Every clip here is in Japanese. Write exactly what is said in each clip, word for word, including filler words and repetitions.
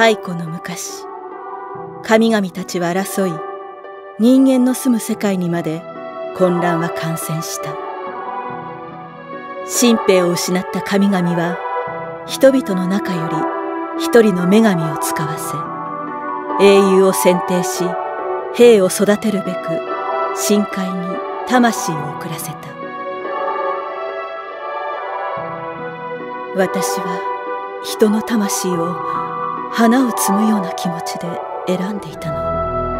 太古の昔、神々たちは争い、人間の住む世界にまで混乱は感染した。神兵を失った神々は、人々の中より一人の女神を使わせ、英雄を選定し、兵を育てるべく深海に魂を送らせた。私は人の魂を花を摘むような気持ちで選んでいたの。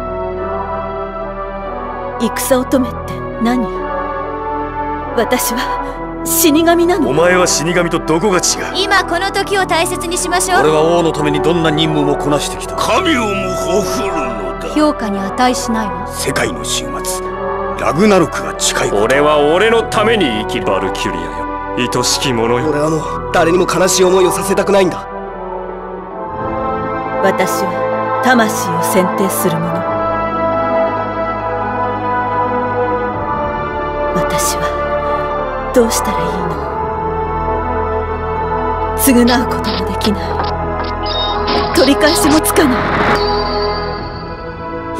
戦乙女って何？私は死神なの？ お前は死神とどこが違う？ 今この時を大切にしましょう。 俺は王のためにどんな任務もこなしてきた。 神をも誇るのだ。 評価に値しないわ。 世界の終末、ラグナロクが近い。 俺は俺のために生きる。バルキュリアよ、愛しき者よ。 俺はもう誰にも悲しい思いをさせたくないんだ。 私は魂を選定する者。私はどうしたらいいの？償うこともできない。取り返しもつかない。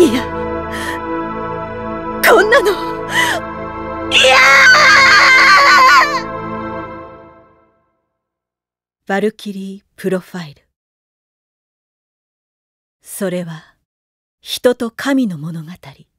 いや、こんなのいや！バルキリー・プロファイル。それは人と神の物語。